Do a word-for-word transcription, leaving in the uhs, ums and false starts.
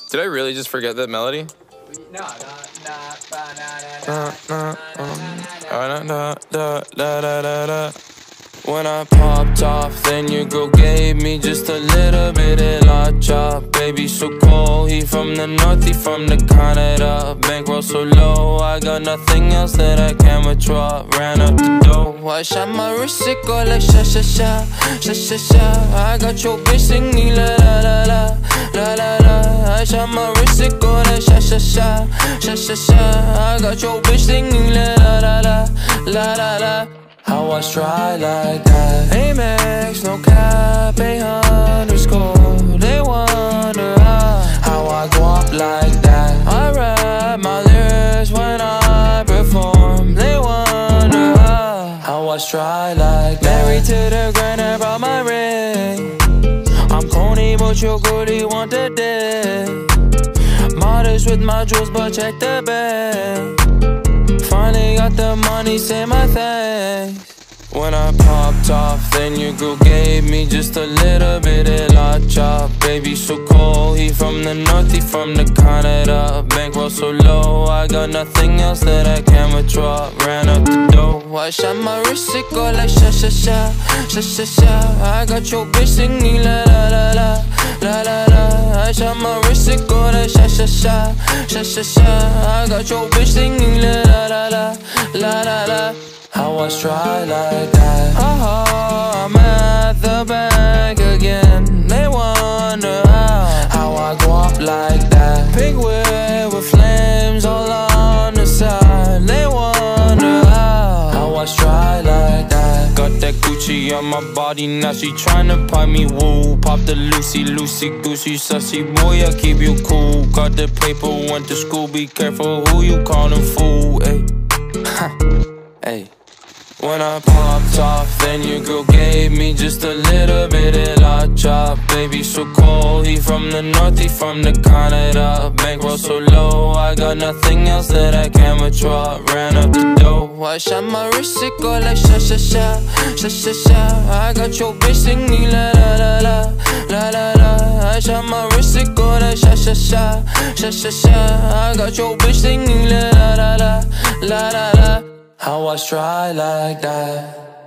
Did I really just forget that melody? No, no, When I popped off, then your girl gave me just a little bit of la chop. Baby so cold, he from the north, he from the Canada. Bankroll so low, I got nothing else that I can withdraw. Ran up the dough, I shot my wrist, it go like sha sha sha, sha sha sha. I got your bitch singing la la la la, la la la. I shot my wrist, it go like sha sha sha, sha sha sha. I got your bitch singing la la la la, la la la. How I try like that? Amex, no cap, a underscore. They wonder how, how I go up like that. I rap my lyrics when I perform. They wonder how, how I try like that. Married to the grind, I brought my ring. I'm corny, but your goodie want the dick. Modest with my jewels, but check the bag. Finally got the money, say my thanks. When I popped off, then your girl gave me just a little bit of la chop. Baby so cold, he from the north, he from the Canada. Bankroll so low, I got nothing else that I can withdraw. Ran up the dough, I shot my wrist, it go like sha sha sha, sha sha sha. I got your bitch singing la la la la, la la la. I shot my wrist, it go like sha sha sha, sha sha sha. I got your bitch singing la la la la, la la la. How I try like that? Oh, I'm at the bank again. They wonder how, how I go up like that. Pink whip with flames all on the side. They wonder how, how I try like that. Got that Gucci on my body, now she tryna pipe me woo. Pop the Lucy, Lucy, Goosey, sussy boy, I keep you cool. Got the paper, went to school, be careful who you callin' fool. Ayy, ayy. When I popped off, then your girl gave me just a little bit of la chop. Baby so cold, he from the north, he from the Canada. Bankroll so low, I got nothing else that I can withdraw. Ran up the dough, I shot my wrist, it go like sha sha sha, sha sha sha. I got your bitch singing la la la la, la la la. I shot my wrist, it go like sha sha sha, sha sha sha. I got your bitch singing la la la la, la la la. How I try like that?